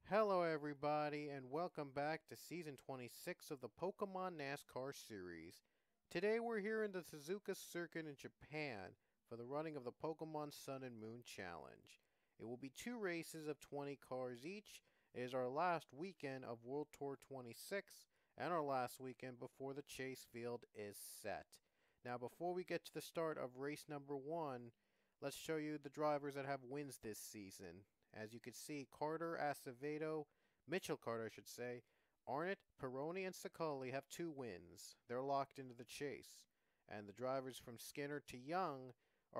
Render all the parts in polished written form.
Hello everybody and welcome back to Season 26 of the Pokemon NASCAR series. Today we're here in the Suzuka circuit in Japan for the running of the Pokemon Sun and Moon Challenge. It will be 2 races of 20 cars each. It is our last weekend of World Tour 26 and our last weekend before the chase field is set. Now before we get to the start of race number 1, let's show you the drivers that have wins this season. As you can see, Carter, Acevedo, Mitchell Carter, I should say, Arnott, Peroni, and Sicali have 2 wins. They're locked into the chase. And the drivers from Skinner to Young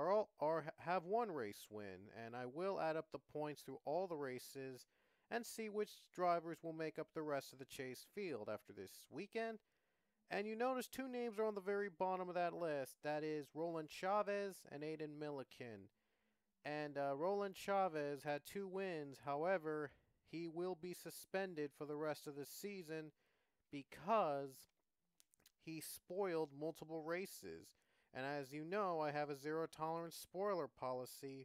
have 1 race win. And I will add up the points through all the races and see which drivers will make up the rest of the chase field after this weekend. And you notice 2 names are on the very bottom of that list. That is Roland Chavez and Aiden Milliken. And Roland Chavez had 2 wins. However, he will be suspended for the rest of the season because he spoiled multiple races. And as you know, I have a zero tolerance spoiler policy.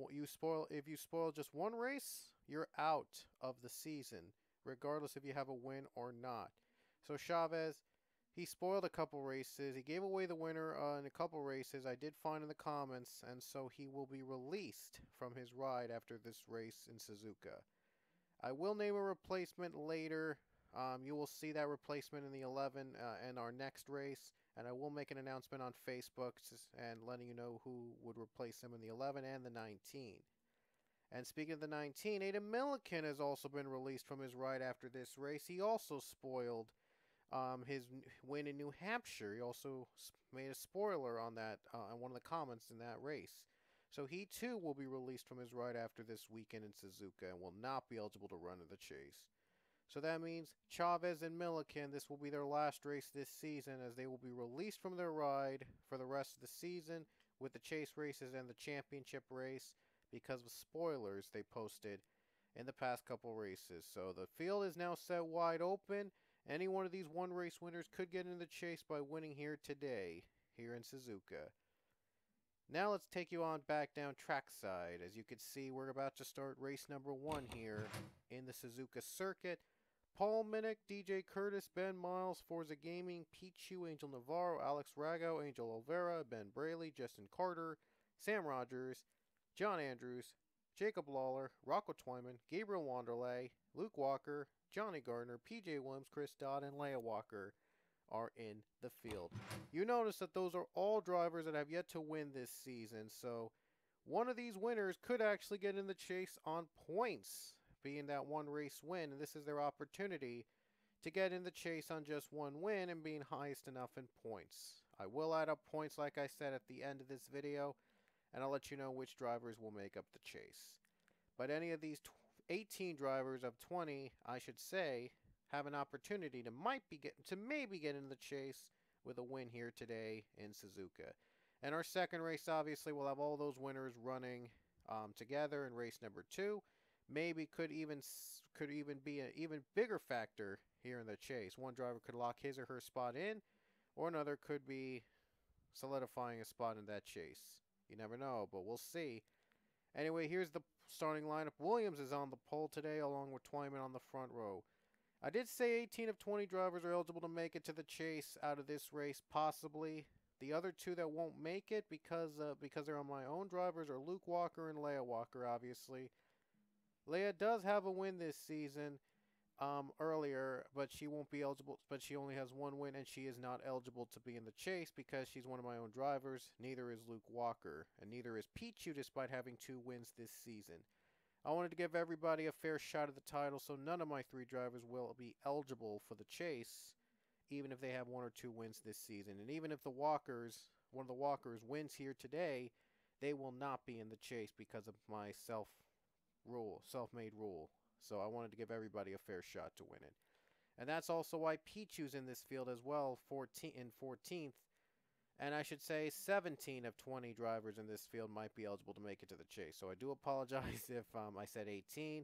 If you spoil just 1 race, you're out of the season, regardless if you have a win or not. So Chavez, he spoiled a couple races. He gave away the winner in a couple races. I did find in the comments, and so he will be released from his ride after this race in Suzuka. I will name a replacement later. You will see that replacement in the 11 in our next race, and I will make an announcement on Facebook and letting you know who would replace him in the 11 and the 19. And speaking of the 19, Aiden Milliken has also been released from his ride after this race. He also spoiled his win in New Hampshire. He also made a spoiler on that on one of the comments in that race. So he too will be released from his ride after this weekend in Suzuka and will not be eligible to run in the chase. So that means Chavez and Milliken, this will be their last race this season, as they will be released from their ride for the rest of the season with the chase races and the championship race because of spoilers they posted in the past couple races. So the field is now set wide open. Any one of these 1 race winners could get in the chase by winning here today, here in Suzuka. Now let's take you on back down trackside. As you can see, we're about to start race number 1 here in the Suzuka circuit. Paul Minnick, DJ Curtis, Ben Miles, Forza Gaming, Pichu, Angel Navarro, Alex Rago, Angel Olvera, Ben Braley, Justin Carter, Sam Rogers, John Andrews, Jacob Lawler, Rocco Twyman, Gabriel Wanderlei, Luke Walker, Johnny Gardner, PJ Williams, Chris Dodd, and Leia Walker are in the field. You notice that those are all drivers that have yet to win this season, so one of these winners could actually get in the chase on points, being that 1 race win, and this is their opportunity to get in the chase on just 1 win and being highest enough in points. I will add up points, like I said, at the end of this video, and I'll let you know which drivers will make up the chase. But any of these 18 drivers of 20, I should say, have an opportunity to maybe get into the chase with a win here today in Suzuka. And our second race, obviously, we'll have all those winners running together in race number 2. Maybe could even be an even bigger factor here in the chase. One driver could lock his or her spot in, or another could be solidifying a spot in that chase. You never know, but we'll see. Anyway, here's the starting lineup. Williams is on the pole today, along with Twyman on the front row. I did say 18 of 20 drivers are eligible to make it to the chase out of this race, possibly. The other 2 that won't make it because they're on my own drivers are Luke Walker and Leia Walker, obviously. Leia does have a win this season earlier, but she won't be eligible. But she only has 1 win, and she is not eligible to be in the chase because she's one of my own drivers. Neither is Luke Walker, and neither is Pichu, despite having 2 wins this season. I wanted to give everybody a fair shot at the title, so none of my 3 drivers will be eligible for the chase, even if they have 1 or 2 wins this season. And even if one of the Walkers wins here today, they will not be in the chase because of my self-made rule. So I wanted to give everybody a fair shot to win it. And that's also why Pichu's in this field as well, 14th. And I should say 17 of 20 drivers in this field might be eligible to make it to the chase. So I do apologize if I said 18.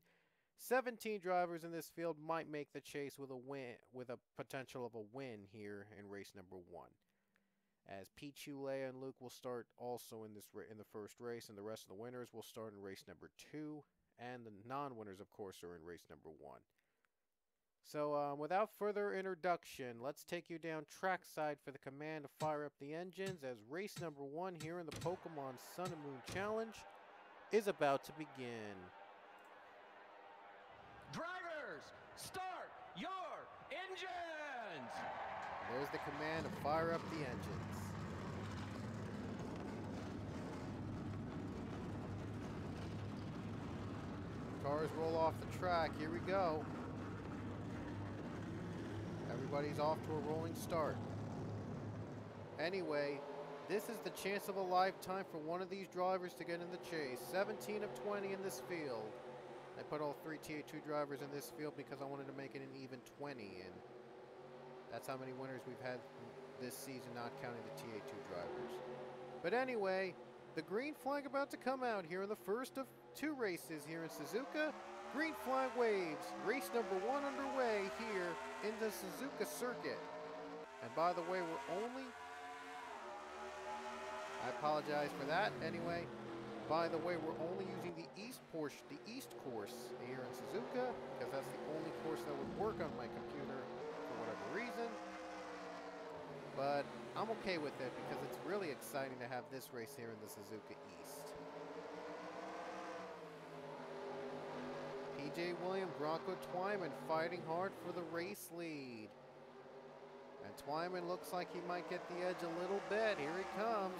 17 drivers in this field might make the chase with a potential of a win here in race number 1. As Pichu, Leia, and Luke will start also in the first race, and the rest of the winners will start in race number 2 And the non-winners, of course, are in race number 1. So without further introduction, let's take you down trackside for the command to fire up the engines as race number 1 here in the Pokemon Sun and Moon Challenge is about to begin. Drivers, start your engines! There's the command to fire up the engines. Cars roll off the track. Here we go. Everybody's off to a rolling start. Anyway, this is the chance of a lifetime for one of these drivers to get in the chase. 17 of 20 in this field. I put all 3 TA2 drivers in this field because I wanted to make it an even 20, and that's how many winners we've had this season, not counting the TA2 drivers. But anyway, the green flag about to come out here in the first of 2 races here in Suzuka. Green flag waves. Race number 1 underway here in the Suzuka circuit. And by the way, I apologize for that. Anyway, by the way, we're only using the east course here in Suzuka because that's the only course that would work on my computer for whatever reason. But I'm okay with it because it's really exciting to have this race here in the Suzuka East. PJ Williams, Bronco Twyman fighting hard for the race lead. And Twyman looks like he might get the edge a little bit. Here he comes.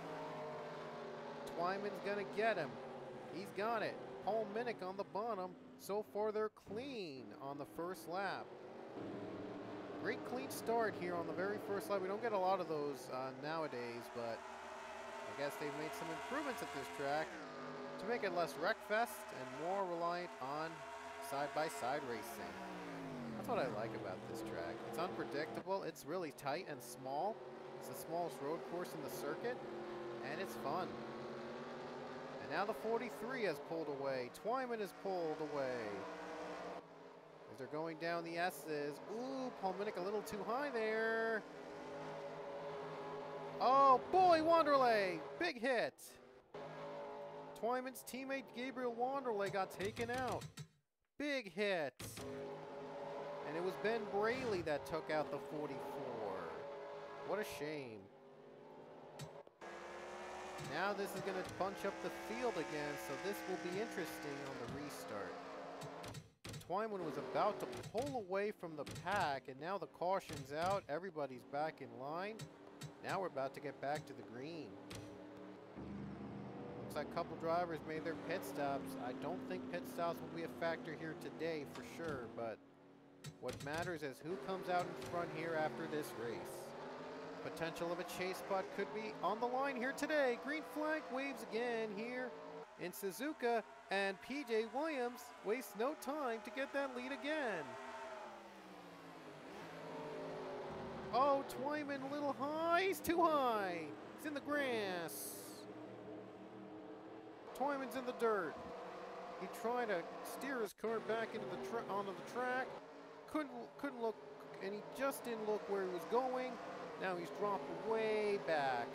Twyman's gonna get him. He's got it. Paul Minnick on the bottom. So far they're clean on the first lap. Great clean start here on the very first lap. We don't get a lot of those nowadays, but I guess they've made some improvements at this track to make it less wreckfest and more reliant on side-by-side racing. That's what I like about this track. It's unpredictable, it's really tight and small. It's the smallest road course in the circuit, and it's fun. And now the 43 has pulled away. Twyman has pulled away. As they're going down the S's. Ooh, Paul Minnick a little too high there. Oh boy, Wanderlei, big hit. Twyman's teammate Gabriel Wanderlei got taken out. Big hit. And it was Ben Braley that took out the 44. What a shame. Now this is going to bunch up the field again, so this will be interesting on the restart. Twyman was about to pull away from the pack, and now the caution's out. Everybody's back in line. Now we're about to get back to the green. Looks like a couple drivers made their pit stops. I don't think pit stops will be a factor here today for sure, but what matters is who comes out in front here after this race. Potential of a chase spot could be on the line here today. Green flag waves again here in Suzuka, and PJ Williams wastes no time to get that lead again. Oh, Twyman a little high. He's too high. He's in the grass. Twyman's in the dirt. He tried to steer his car back into onto the track. Couldn't look, and he just didn't look where he was going. Now he's dropped way back.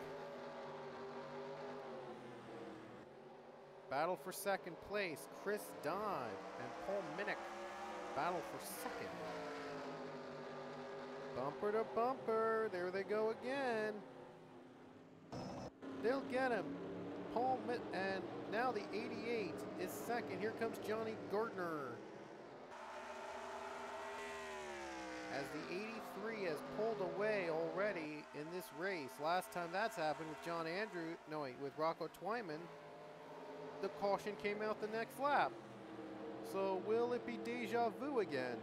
Battle for second place. Chris Dodd and Paul Minnick battle for second. Bumper to bumper. There they go again. They'll get him. Paul Minnick, and now the 88 is second. Here comes Johnny Gardner. As the 83 has pulled away already in this race. Last time that's happened with Rocco Twyman, the caution came out the next lap. So will it be deja vu again?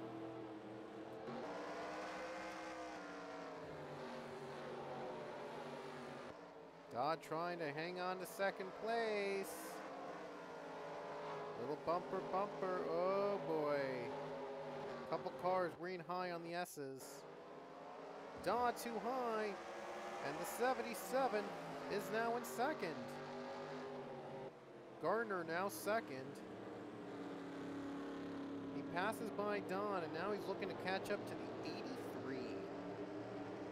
Dodd trying to hang on to second place. Little bumper, oh boy. Couple cars green high on the S's. Dodd too high, and the 77 is now in second. Gardner now second. He passes by Dodd, and now he's looking to catch up to the 83.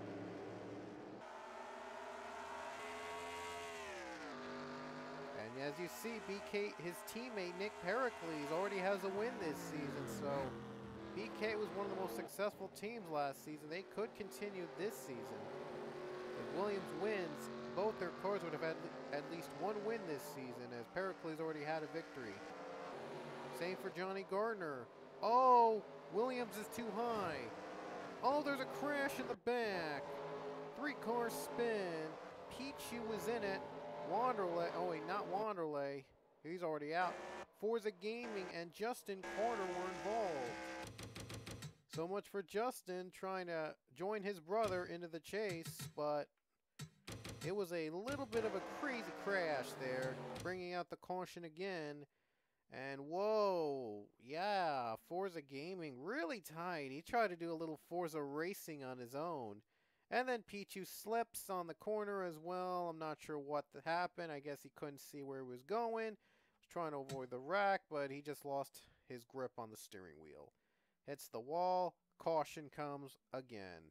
And as as you see, BK, his teammate Nick Pericles already has a win this season, so BK was one of the most successful teams last season. They could continue this season. If Williams wins, both their cars would have had at least one win this season, as Pericles already had a victory. Same for Johnny Gardner. Oh, Williams is too high. Oh, there's a crash in the back. 3-car spin. Pichu was in it. Wanderlei, oh wait, not Wanderlei. He's already out. Forza Gaming and Justin Carter were involved. So much for Justin trying to join his brother into the chase, but it was a little bit of a crazy crash there, bringing out the caution again. And whoa, yeah, Forza Gaming really tight. He tried to do a little Forza racing on his own. And then Pichu slips on the corner as well. I'm not sure what happened. I guess he couldn't see where he was going. Was trying to avoid the wreck, but he just lost his grip on the steering wheel. Hits the wall. Caution comes again.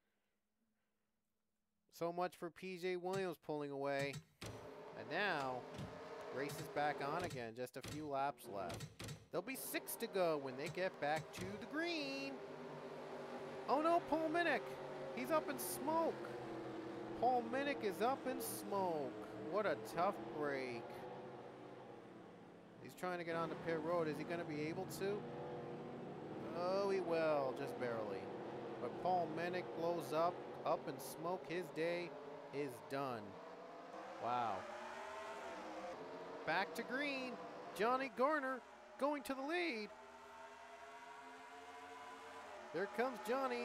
So much for PJ Williams pulling away. And now, race is back on again. Just a few laps left. There'll be 6 to go when they get back to the green. Oh no, Paul Minnick. He's up in smoke. Paul Minnick is up in smoke. What a tough break. He's trying to get on the pit road. Is he going to be able to? Oh, he will, just barely. But Paul Minnick blows up in smoke. His day is done. Wow. Back to green. Johnny Gardner going to the lead. There comes Johnny.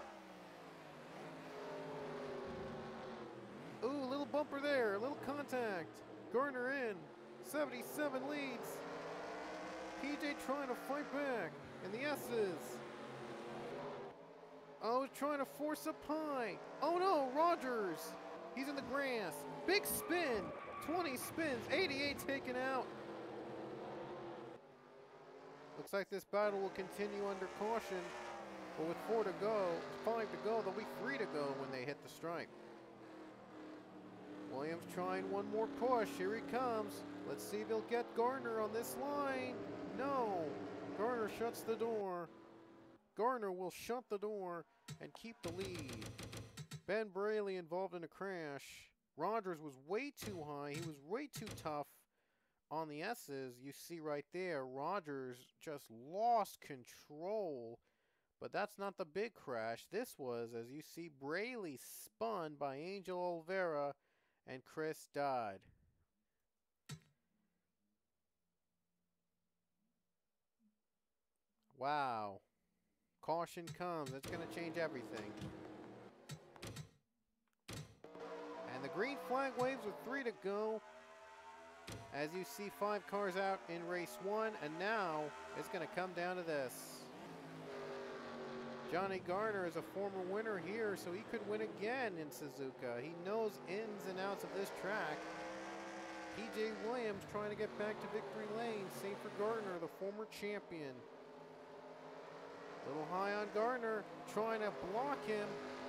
Ooh, little bumper there, little contact. Gardner in, 77 leads. PJ trying to fight back, and the S's. Oh, trying to force up high. Oh no, Rogers. He's in the grass. Big spin, 20 spins, 88 taken out. Looks like this battle will continue under caution, but with 5 to go, there'll be 3 to go when they hit the stripe. Williams trying one more push. Here he comes. Let's see if he'll get Gardner on this line. No. Gardner shuts the door. Gardner will shut the door and keep the lead. Ben Braley involved in a crash. Rogers was way too high. He was way too tough on the S's. You see right there, Rogers just lost control. But that's not the big crash. This was, as you see, Braley spun by Angel Oliveira, and Chris died. Wow. Caution comes. It's going to change everything. And the green flag waves with 3 to go. As you see, 5 cars out in race 1. And now it's going to come down to this. Johnny Gardner is a former winner here, so he could win again in Suzuka. He knows ins and outs of this track. PJ Williams trying to get back to victory lane. Same for Gardner, the former champion. Little high on Gardner, trying to block him.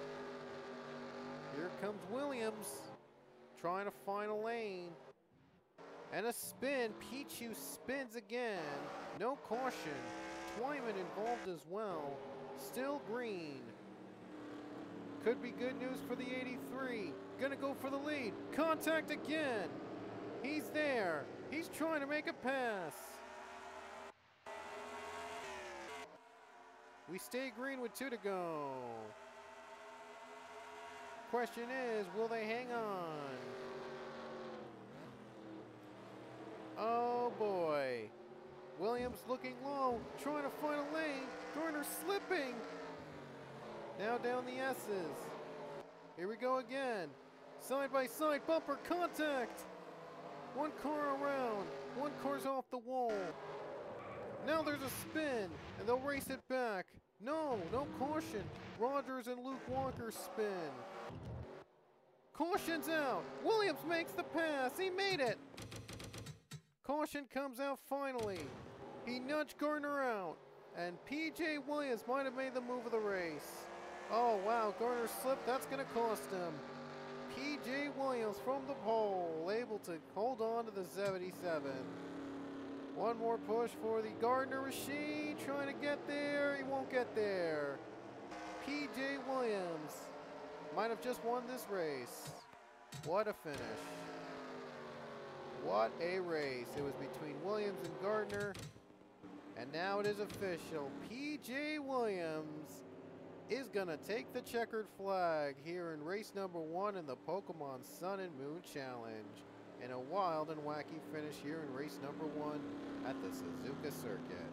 Here comes Williams, trying to find a lane. And a spin. Pichu spins again. No caution. Twyman involved as well. Still green. Could be good news for the 83. Gonna go for the lead. Contact again. He's there. He's trying to make a pass. We stay green with 2 to go. Question is, will they hang on? Oh boy. Williams looking low, trying to find a lane. Gardner slipping. Now down the S's. Here we go again. Side by side bumper contact. 1 car around. 1 car's off the wall. Now there's a spin, and they'll race it back. No caution. Rogers and Luke Walker spin. Caution's out. Williams makes the pass. He made it. Caution comes out finally. He nudged Gardner out. And PJ Williams might have made the move of the race. Oh, wow. Gardner slipped. That's going to cost him. P.J. Williams from the pole, able to hold on to the 77. One more push for the Gardner machine, trying to get there. He won't get there. P.J. Williams might have just won this race. What a finish. What a race. It was between Williams and Gardner. And now it is official. P.J. Williams is going to take the checkered flag here in race number 1 in the Pokemon Sun and Moon Challenge. In a wild and wacky finish here in race number 1 at the Suzuka circuit.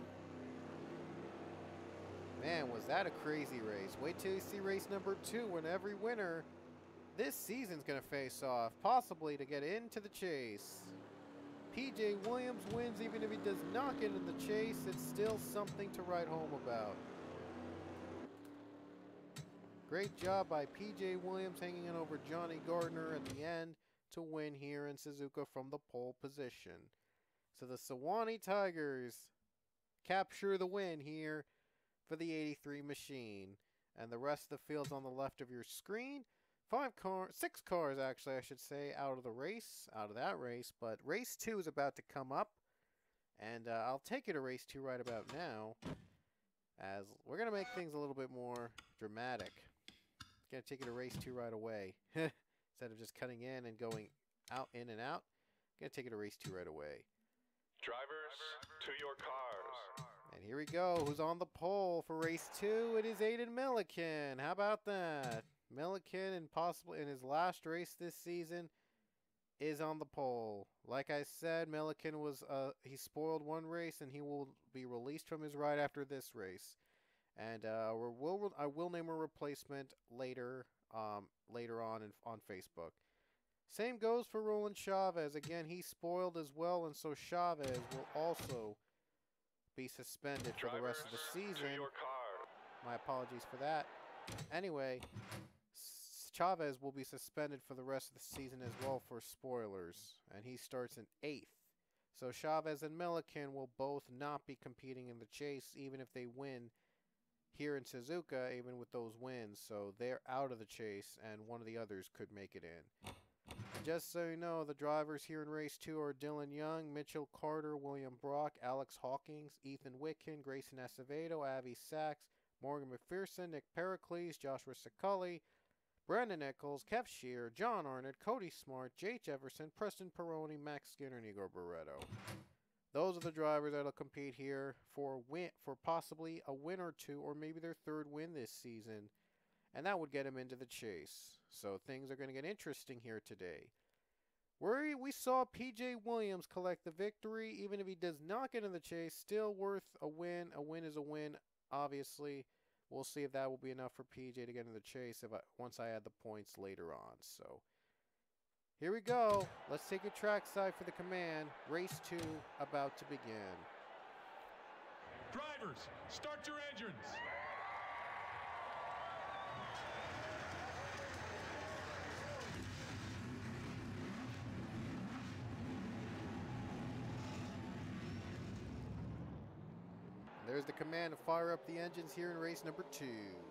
Man, was that a crazy race. Wait till you see race number 2 when every winner this season's going to face off, possibly to get into the chase. P.J. Williams wins even if he does not get in the chase. It's still something to write home about. Great job by P.J. Williams hanging in over Johnny Gardner at the end to win here in Suzuka from the pole position. So the Sewanee Tigers capture the win here for the 83 machine. And the rest of the field's on the left of your screen. 6 cars actually, I should say, out of that race. But race 2 is about to come up. And I'll take you to race 2 right about now, as we're going to make things a little bit more dramatic. Going to take you to race 2 right away. Instead of just cutting in and going out, in and out. Going to take you to race 2 right away. Drivers, to your cars. And here we go. Who's on the pole for race 2? It is Aiden Milliken. How about that? Milliken, and possibly in his last race this season, is on the pole. Like I said, Milliken was he spoiled one race, and he will be released from his ride after this race. And I will name a replacement later on Facebook. Same goes for Roland Chavez. Again, he spoiled as well, and so Chavez will also be suspended for the rest of the season. My apologies for that. Anyway, Chavez will be suspended for the rest of the season as well for spoilers, and he starts in 8th. So Chavez and Milliken will both not be competing in the chase, even if they win here in Suzuka, even with those wins. So they're out of the chase, and one of the others could make it in. And just so you know, the drivers here in race 2 are Dylan Young, Mitchell Carter, William Brock, Alex Hawkins, Ethan Witkin, Grayson Acevedo, Avi Sachs, Morgan McPherson, Nick Pericles, Joshua Siculi, Brandon Nichols, Kev Shear, John Arnott, Cody Smart, Jake Jefferson, Preston Peroni, Max Skinner, and Igor Barreto. Those are the drivers that will compete here for possibly a win or 2, or maybe their 3rd win this season. And that would get them into the chase. So things are going to get interesting here today. We saw P.J. Williams collect the victory. Even if he does not get in the chase, still worth a win. A win is a win, obviously. We'll see if that will be enough for PJ to get in the chase once I add the points later on. So here we go. Let's take a trackside for the command. Race 2 about to begin. Drivers, start your engines. There's the command to fire up the engines here in race number 2.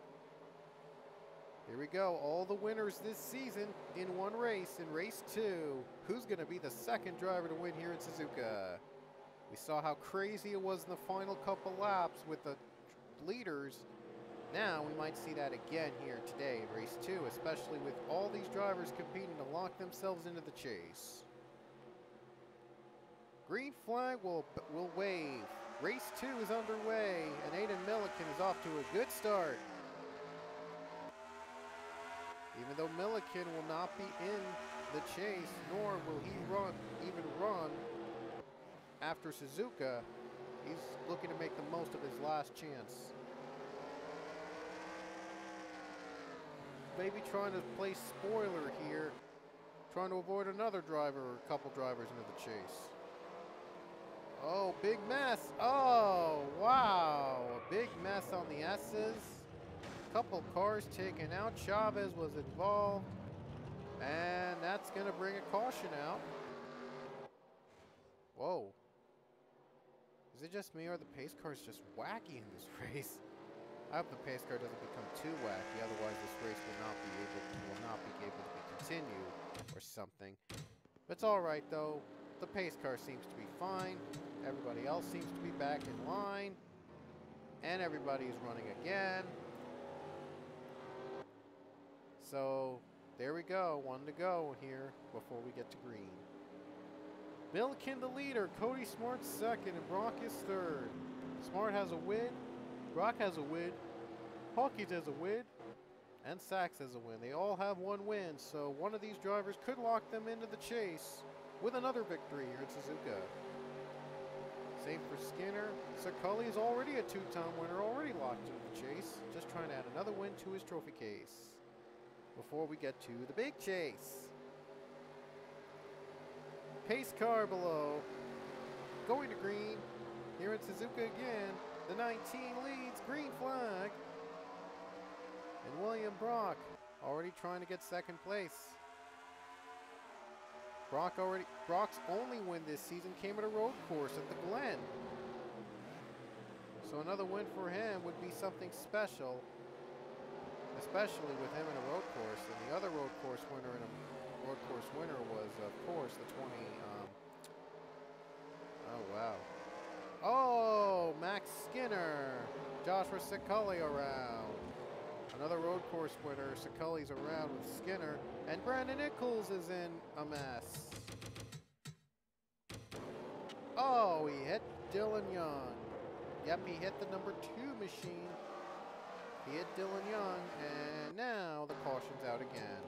Here we go. All the winners this season in one race, in race 2. Who's going to be the 2nd driver to win here in Suzuka? We saw how crazy it was in the final couple laps with the leaders. Now we might see that again here today in race 2, especially with all these drivers competing to lock themselves into the chase. Green flag will wave. Race 2 is underway, and Aiden Milliken is off to a good start. Even though Milliken will not be in the chase, nor will he even run after Suzuka, he's looking to make the most of his last chance. Maybe trying to play spoiler here, trying to avoid another driver or a couple drivers into the chase. Oh, big mess. Oh, wow. A big mess on the S's. Couple cars taken out. Chavez was involved. And that's going to bring a caution out. Whoa. Is it just me, or are the pace cars just wacky in this race? I hope the pace car doesn't become too wacky, otherwise this race will not be able to be continued or something. But it's alright though. The pace car seems to be fine. Everybody else seems to be back in line. And everybody is running again. So, there we go. One to go here before we get to green. Milliken the leader. Cody Smart second. And Brock is third. Smart has a win. Brock has a win. Hawkins has a win. And Sachs has a win. They all have one win. So, one of these drivers could lock them into the chase with another victory here at Suzuka. Same for Skinner. Scully is already a two-time winner, already locked into the chase. Just trying to add another win to his trophy case before we get to the big chase. Pace car below. Going to green. Here in Suzuka again. The 19 leads. Green flag. And William Brock already trying to get second place. Brock's only win this season came at a road course at the Glen. So another win for him would be something special, especially with him in a road course. And the other road course winner was, of course, the 20. Oh wow! Oh, Max Skinner, Joshua Scully around. Another road course winner. Scully's around with Skinner. And Brandon Nichols is in a mess. Oh, he hit Dylan Young. Yep, he hit the number 2 machine. He hit Dylan Young, and now the caution's out again.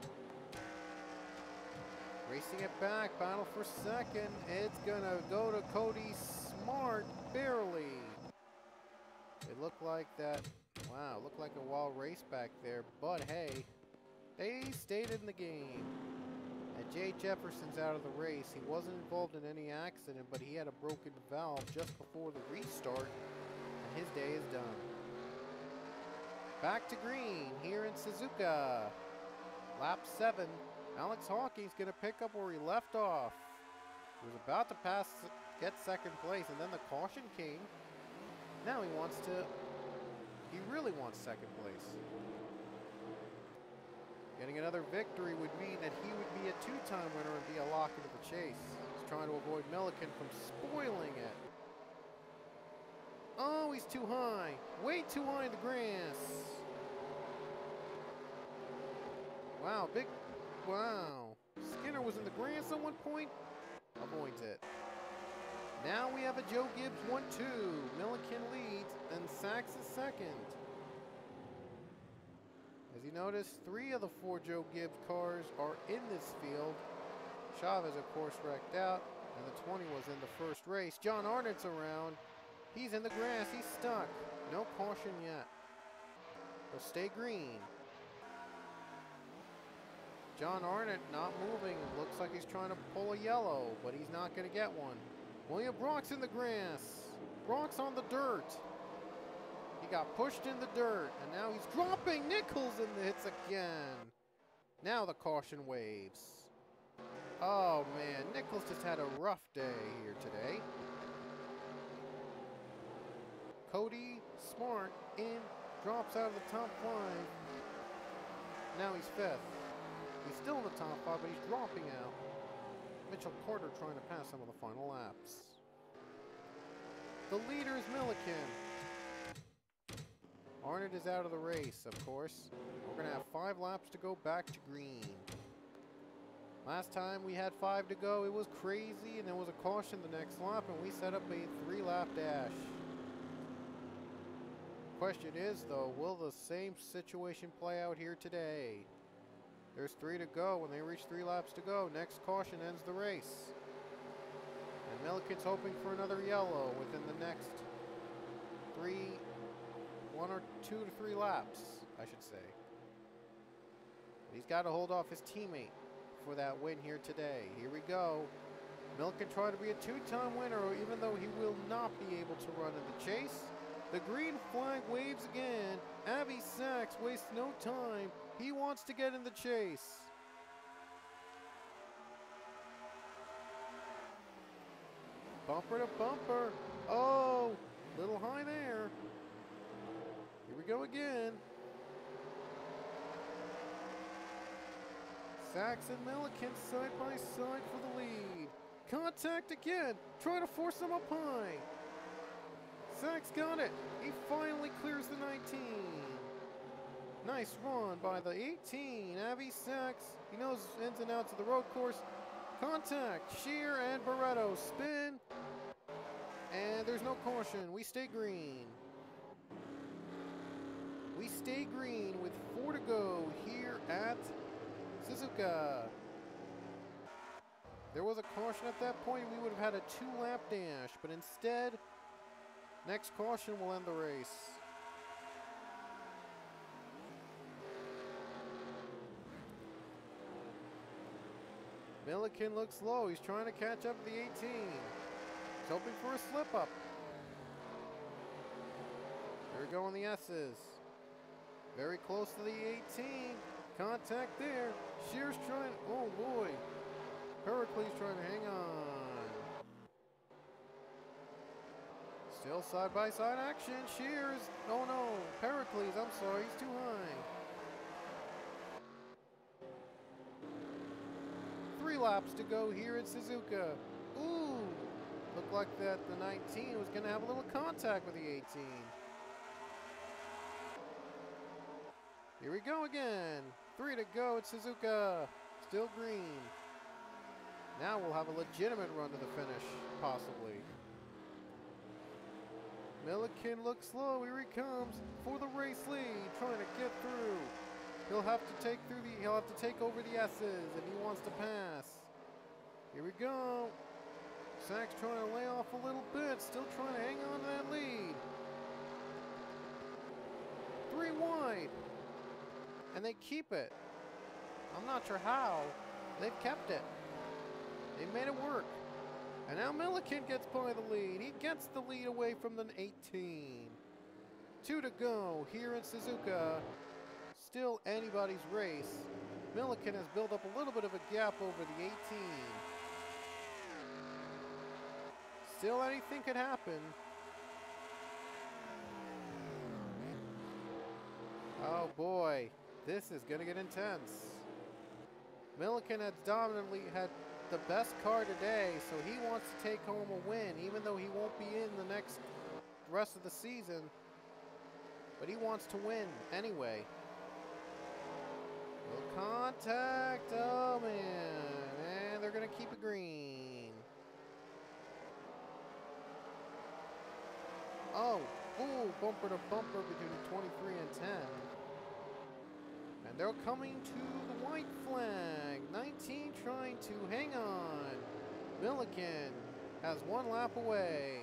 Racing it back, battle for second. It's gonna go to Cody Smart, barely. It looked like that. Wow, looked like a wild race back there, but hey, they stayed in the game. And Jay Jefferson's out of the race. He wasn't involved in any accident, but he had a broken valve just before the restart, and his day is done. Back to green here in Suzuka. Lap 7. Alex Hawkins going to pick up where he left off. He was about to get second place, and then the caution came. Now he really wants second place. Getting another victory would mean that he would be a two-time winner and be a lock into the chase. He's trying to avoid Milliken from spoiling it. Oh, he's too high. Way too high in the grass. Wow, wow. Skinner was in the grass at one point. Avoids it. Now we have a Joe Gibbs 1-2. Milliken leads, then Sachs is second. As you notice, 3 of the 4 Joe Gibbs cars are in this field. Chavez, of course, wrecked out, and the 20 was in the first race. John Arnott's around. He's in the grass. He's stuck. No caution yet. He'll stay green. John Arnott not moving. Looks like he's trying to pull a yellow, but he's not going to get one. William Brock's in the grass. Brock's on the dirt. He got pushed in the dirt, and now he's dropping. Nichols in the hits again. Now the caution waves. Oh, man. Nichols just had a rough day here today. Cody Smart drops out of the top 5. Now he's 5th. He's still in the top 5, but he's dropping out. Mitchell Porter trying to pass some of the final laps. The leader is Milliken. Arnott is out of the race, of course. We're going to have 5 laps to go back to green. Last time we had 5 to go, it was crazy, and there was a caution the next lap, and we set up a 3-lap dash. Question is, though, will the same situation play out here today? There's 3 to go. When they reach 3 laps to go, next caution ends the race. And Milliken's hoping for another yellow within the next 1 or 2 to 3 laps, I should say. But he's got to hold off his teammate for that win here today. Here we go. Milliken trying to be a 2-time winner, even though he will not be able to run in the chase. The green flag waves again. Avi Sachs wastes no time. He wants to get in the chase. Bumper to bumper. Oh, little high there. Here we go again. Sachs and Milliken side by side for the lead. Contact again, trying to force him up high. Sachs got it. He finally clears the 19. Nice run by the 18, Avi Sachs. He knows ins and outs of the road course. Contact, Shear and Barretto spin. And there's no caution. We stay green. We stay green with 4 to go here at Suzuka. There was a caution at that point. We would have had a 2-lap dash, but instead, next caution will end the race. Milliken looks low. He's trying to catch up to the 18. He's hoping for a slip up. There we go on the S's. Very close to the 18. Contact there. Shear's trying. Oh boy. Pericles trying to hang on. Still side by side action. Shears. Oh no. Pericles. I'm sorry. He's too high. 3 laps to go here at Suzuka. Ooh. Looked like that the 19 was going to have a little contact with the 18. Here we go again. 3 to go at Suzuka. Still green. Now we'll have a legitimate run to the finish, possibly. Milliken looks slow. Here he comes for the race lead, trying to get through. He'll have to take over the S's if he wants to pass. Here we go. Sachs trying to lay off a little bit, still trying to hang on to that lead. 3 wide. And they keep it. I'm not sure how. They've kept it. They made it work. And now Milliken gets by the lead. He gets the lead away from the 18. 2 to go here in Suzuka. Still anybody's race. Milliken has built up a little bit of a gap over the 18. Still anything could happen. Oh boy. This is going to get intense. Milliken has dominantly had the best car today, so he wants to take home a win, even though he won't be in the rest of the season. But he wants to win anyway. No contact. Oh, man. And they're going to keep it green. Oh, ooh, bumper to bumper between 23 and 10. And they're coming to the white flag. 19 trying to hang on. Milliken has 1 lap away.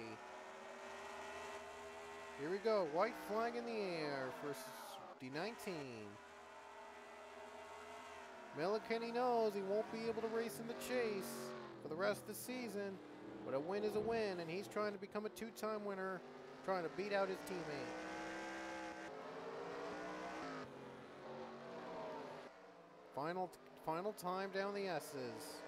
Here we go. White flag in the air for the 19. Milliken, he knows he won't be able to race in the chase for the rest of the season. But a win is a win, and he's trying to become a 2-time winner, trying to beat out his teammate. Final time down the S's.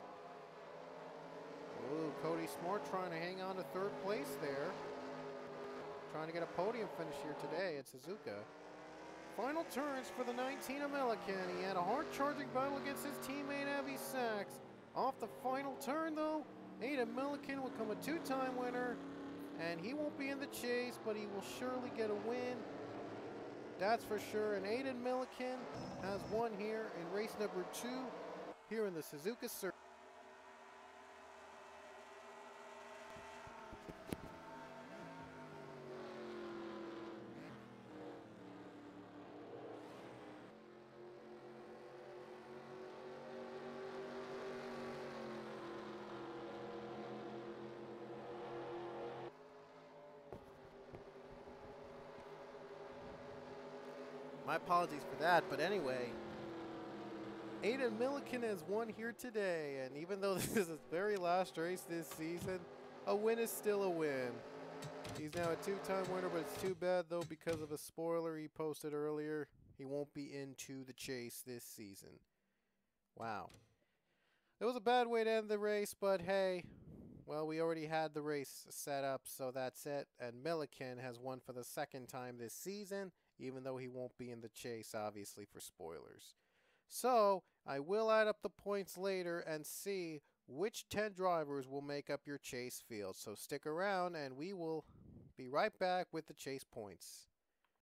Ooh, Cody Smart trying to hang on to 3rd place there. Trying to get a podium finish here today at Suzuka. Final turns for the 19 of Milliken. He had a hard-charging battle against his teammate Avi Sachs. Off the final turn, though, Aidan Milliken will become a 2-time winner. And he won't be in the chase, but he will surely get a win. That's for sure. And Aidan Milliken has won here in race number 2 here in the Suzuka Circuit. My apologies for that, but anyway, Aidan Milliken has won here today, and even though this is his very last race this season, a win is still a win. He's now a 2-time winner, but it's too bad, though, because of a spoiler he posted earlier, he won't be into the chase this season. Wow. It was a bad way to end the race, but hey, well, we already had the race set up, so that's it. And Milliken has won for the second time this season, even though he won't be in the chase, obviously, for spoilers. So, I will add up the points later and see which 10 drivers will make up your chase field. So stick around and we will be right back with the chase points.